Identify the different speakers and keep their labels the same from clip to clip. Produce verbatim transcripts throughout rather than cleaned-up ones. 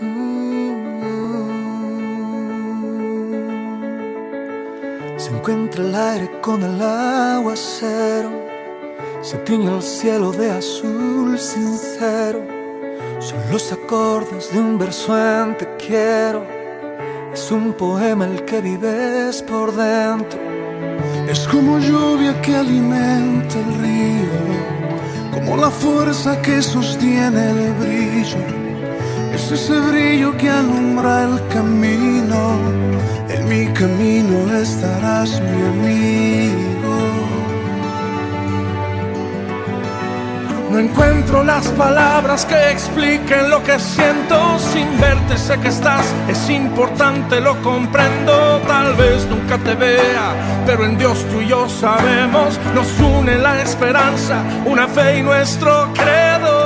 Speaker 1: Se encuentra el aire con el aguacero, se tiñe el cielo de azul sincero. Son los acordes de un verso en te quiero. Es un poema el que vives por dentro.
Speaker 2: Es como lluvia que alimenta el río, como la fuerza que sostiene el brillo. Es ese brillo que alumbra el camino. En mi camino estarás, mi amigo.
Speaker 3: No encuentro las palabras que expliquen lo que siento. Sin verte sé que estás, es importante, lo comprendo. Tal vez nunca te vea, pero en Dios tú y yo sabemos. Nos une la esperanza, una fe y nuestro credo.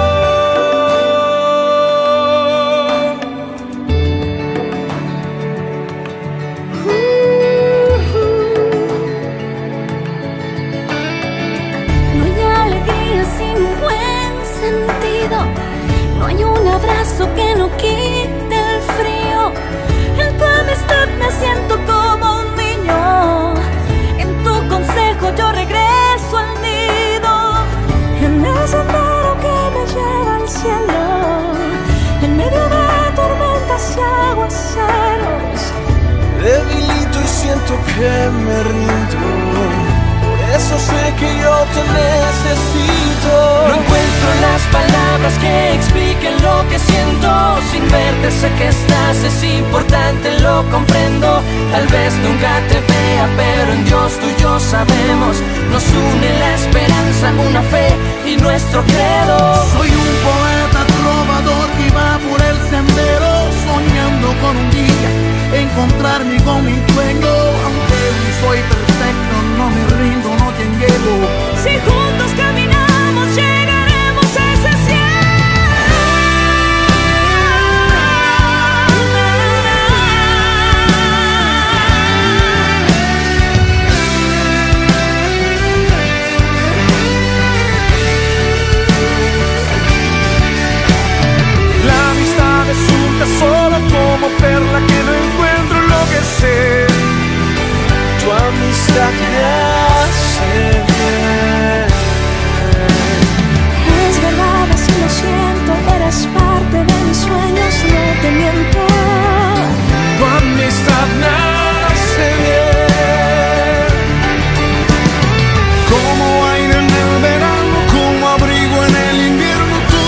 Speaker 4: No hay un abrazo que no quite el frío. En tu amistad me siento como un niño. En tu consejo yo regreso al nido. En el sendero que me lleva al cielo, en medio de tormentas y aguaceros.
Speaker 5: Debilito y siento que me rindo. Eso sé que yo te necesito.
Speaker 6: No encuentro las palabras que expliquen lo que siento. Sin verte sé que estás, es importante, lo comprendo. Tal vez nunca te vea, pero en Dios tú y yo sabemos. Nos une la esperanza, una fe y nuestro credo.
Speaker 2: Soy un poeta trovador que va por el sendero, soñando con un día encontrarme con mi dueño. Aunque ni soy perfecto, no me rindo, no te llevo.
Speaker 4: Si juntos caminamos llegaremos a ese cielo.
Speaker 3: La amistad es un tesoro como perla que no encuentro lo que sé.
Speaker 5: Tu amistad me hace bien.
Speaker 4: Es verdad, así lo siento. Eres parte de mis sueños, no te miento.
Speaker 3: Tu amistad me hace bien.
Speaker 2: Como aire en el verano, como abrigo en el invierno, tú.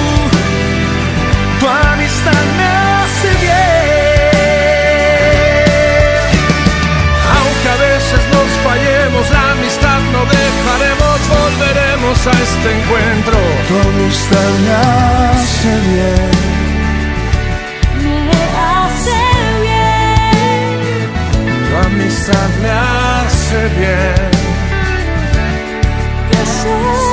Speaker 3: Tu amistad me hace bien. Aunque a veces nos fallemos, la amistad no dejaremos, volveremos a este encuentro.
Speaker 2: Tu amistad me hace bien.
Speaker 4: Me hace bien.
Speaker 3: Tu amistad me hace bien.
Speaker 4: Que sé